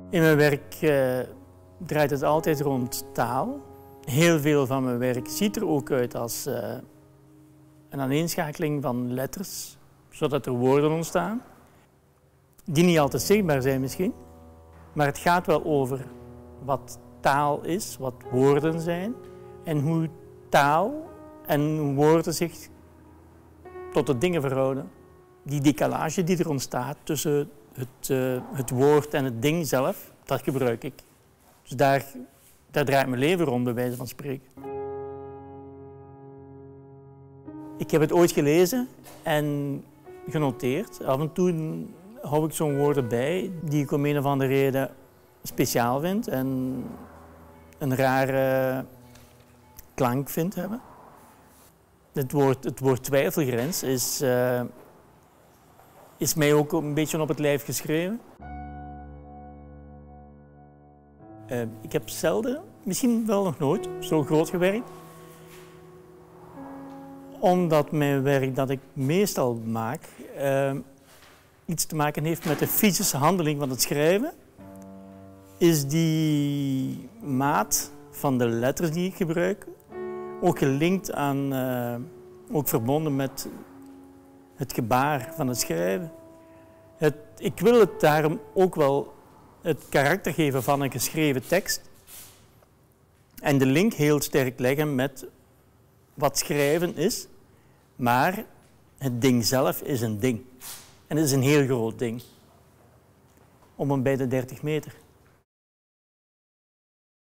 In mijn werk draait het altijd rond taal. Heel veel van mijn werk ziet er ook uit als een aaneenschakeling van letters, zodat er woorden ontstaan, die niet altijd zichtbaar zijn misschien. Maar het gaat wel over wat taal is, wat woorden zijn en hoe taal en woorden zich tot de dingen verhouden. Die decalage die er ontstaat tussen het woord en het ding zelf, dat gebruik ik. Dus daar draait mijn leven rond, bij wijze van spreken. Ik heb het ooit gelezen en genoteerd. Af en toe hou ik zo'n woorden bij die ik om een of andere reden speciaal vind en een rare klank vind hebben. Het woord twijfelgrens is mij ook een beetje op het lijf geschreven. Ik heb zelden, misschien wel nog nooit, zo groot gewerkt. Omdat mijn werk dat ik meestal maak iets te maken heeft met de fysische handeling van het schrijven, is die maat van de letters die ik gebruik ook gelinkt aan, ook verbonden met het gebaar van het schrijven. Ik wil het daarom ook wel het karakter geven van een geschreven tekst en de link heel sterk leggen met wat schrijven is, maar het ding zelf is een ding. En het is een heel groot ding, om en bij de 30 meter.